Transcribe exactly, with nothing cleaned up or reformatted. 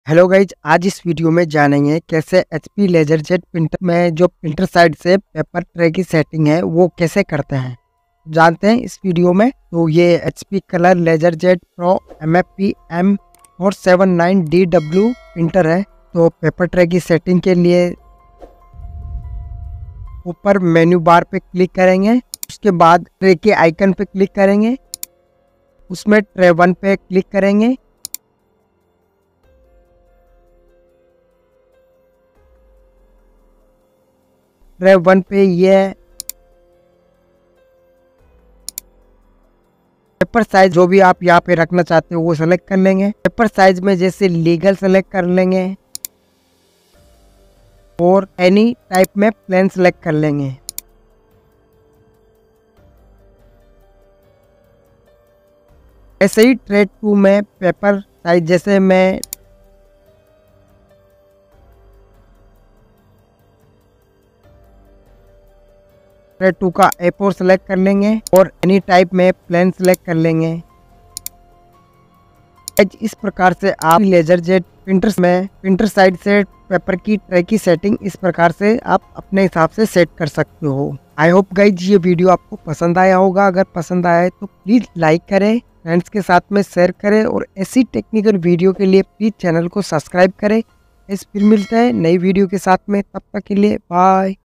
Hello guys, आज इस video में जानेंगे कैसे एचपी लेजरजेट प्रिंटर में जो प्रिंटर साइड से पेपर ट्रे की सेटिंग है वो कैसे करते हैं। जानते हैं इस वीडियो में। तो ये HP colour LaserJet pro M F P M four seven nine D W printer है। तो पेपर ट्रे की सेटिंग के लिए ऊपर मेन्यू बार पे क्लिक करेंगे, उसके बाद ट्रे के आइकन पे क्लिक करेंगे, उसमें ट्रे वन पे क्लिक करेंगे। ट्रे वन पे ये पेपर साइज जो भी आप यहाँ पे रखना चाहते हो वो सेलेक्ट कर लेंगे। पेपर साइज में जैसे लीगल सेलेक्ट कर लेंगे और एनी टाइप में प्लेन सेलेक्ट कर लेंगे। ऐसे ही ट्रे टू में पेपर साइज जैसे मैं ट्रे टू का ए फोर सेलेक्ट कर लेंगे और एनी टाइप में प्लेन सेलेक्ट कर लेंगे। इस प्रकार से आप लेजरजेट प्रिंटर्स में प्रिंटर साइड से पेपर की ट्रे की सेटिंग इस प्रकार से आप अपने हिसाब से सेट कर सकते हो। आई होप गाइज ये वीडियो आपको पसंद आया होगा। अगर पसंद आया है तो प्लीज लाइक करें, फ्रेंड्स के साथ में शेयर करें और ऐसी टेक्निकल वीडियो के लिए प्लीज चैनल को सब्सक्राइब करें। इस फिर मिलते हैं नई वीडियो के साथ में, तब तक के लिए बाय।